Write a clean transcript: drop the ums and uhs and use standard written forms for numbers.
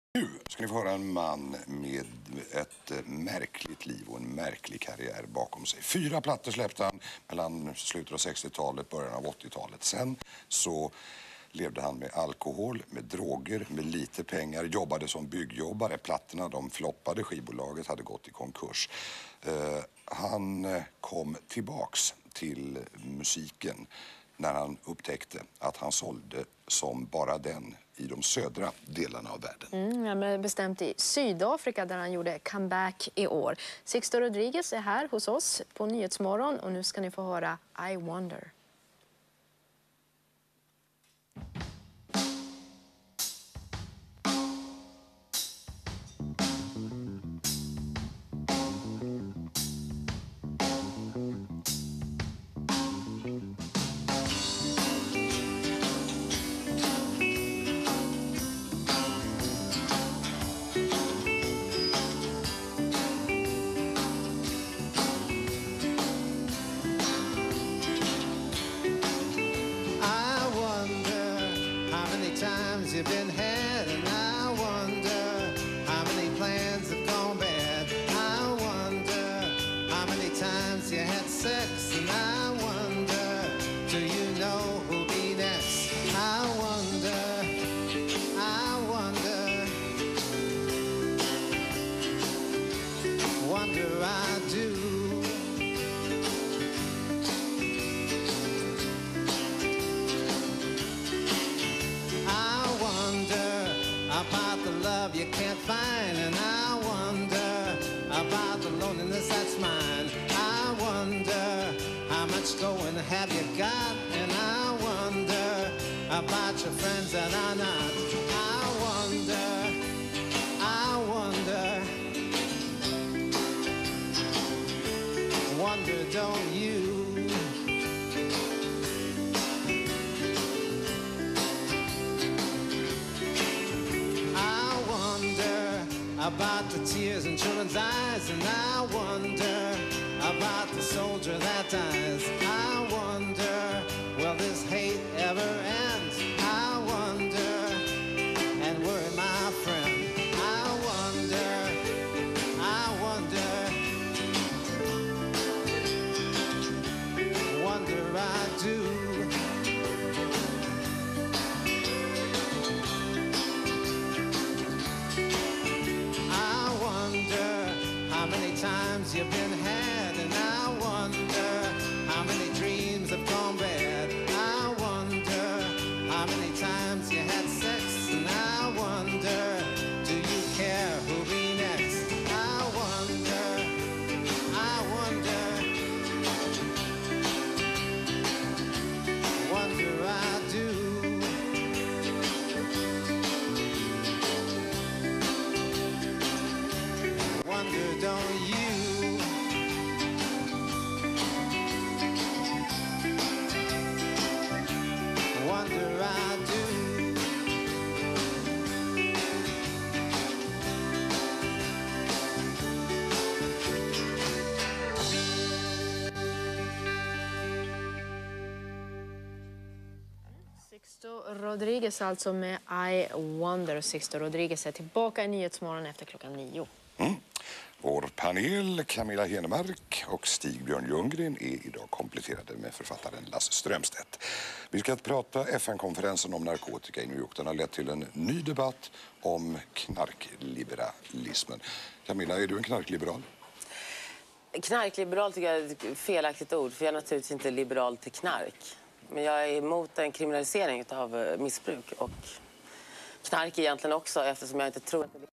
Nu ska ni få höra en man med ett märkligt liv och en märklig karriär bakom sig. 4 plattor släppte han mellan slutet av 60-talet och början av 80-talet. Sen så levde han med alkohol, med droger, med lite pengar, jobbade som byggjobbare. Plattorna de floppade, skivbolaget hade gått i konkurs. Han kom tillbaks till musiken när han upptäckte att han sålde som bara den i de södra delarna av världen. Men bestämt i Sydafrika där han gjorde comeback i år. Sixto Rodriguez är här hos oss på Nyhetsmorgon och nu ska ni få höra I Wonder. You've been had, and I wonder how many plans have gone bad. I wonder how many times you had sex, and I wonder, do you know who'll be next? I wonder, wonder I do. About the love you can't find, and I wonder about the loneliness that's mine. I wonder how much going have you got, and I wonder about your friends that are not. I wonder, don't you? About the tears in children's eyes, and I wonder about the soldier that dies. I wonder, will this hate ever end? I wonder, and worry my friend. I wonder, wonder I do. How many times you've been had, and I wonder how many dreams have gone bad. I wonder how many times you had sex, and I wonder, do you care who'll be next? I wonder, wonder I do. Wonder, don't you? Wonder I do. Sixto Rodriguez alltså med I Wonder. Sixto Rodriguez är tillbaka i Nyhetsmorgon efter klockan 9. Vår panel, Camilla Henemark och Stig-Björn Ljunggren, är idag kompletterade med författaren Lasse Strömstedt. Vi ska prata FN-konferensen om narkotika i New York. Den har lett till en ny debatt om knarkliberalismen. Camilla, är du en knarkliberal? Knarkliberal tycker jag är ett felaktigt ord, för jag är naturligtvis inte liberal till knark. Men jag är emot en kriminalisering av missbruk och knark egentligen också, eftersom jag inte tror att det